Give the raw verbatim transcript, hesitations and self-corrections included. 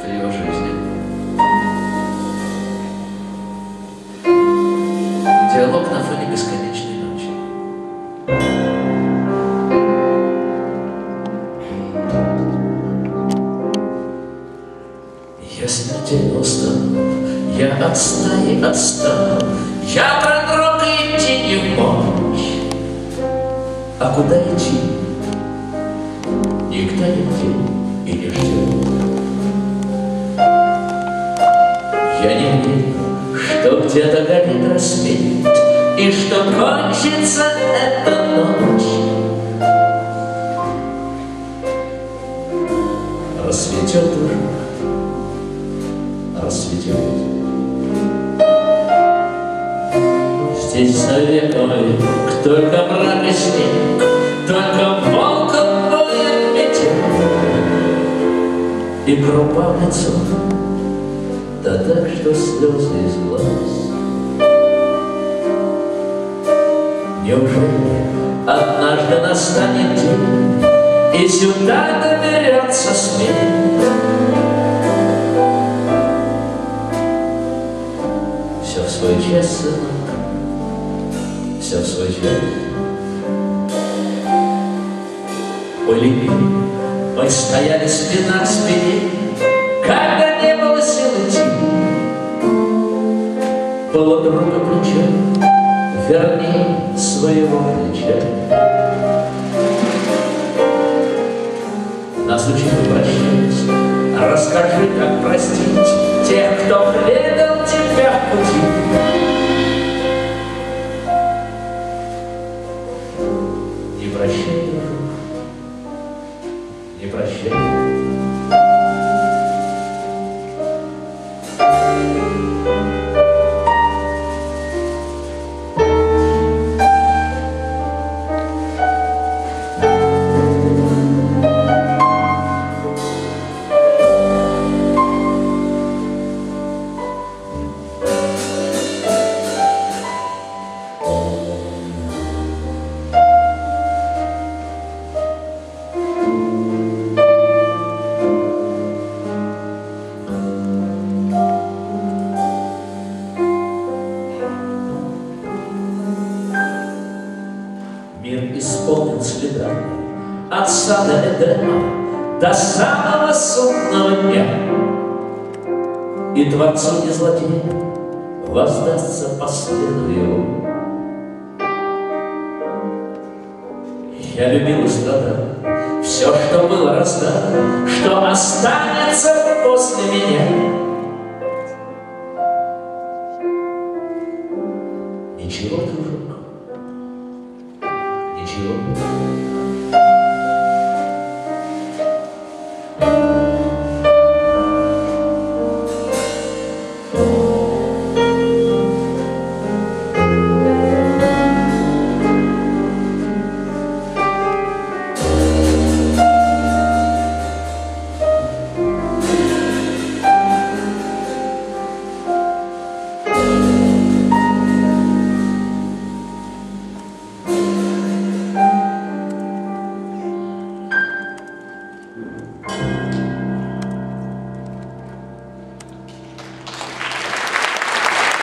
ее жизни. Диалог на фоне бесконечной ночи. Я смертельно устал, я от стаи отстал, я продрог и идти не мог. А куда идти? Никто нигде и не ждет. Я не верю, что где-то горит рассвет, и что кончится эта ночь. Рассветет уже, рассветет. Здесь навек мой только мрак и снег, только волком воет ветер, и крупа в лицо, да так, что слезы из глаз. Неужели однажды настанет день, и сюда доберется смерть? Все в свой час, сынок, все в свой час. Ой, любимый, мы стояли спина к спине, когда не было сил идти. Было друга плечо, верни своего плеча. На случай мы прощались, расскажи, как простить тех, кто предал тебя в пути. Не прощай, друг, не прощай. Мир исполнен следами от сада Эдема до самого судного дня, и Творцу не злодея воздастся по следу его. Я любил и страдал, все, что было, раздал, что останется после меня.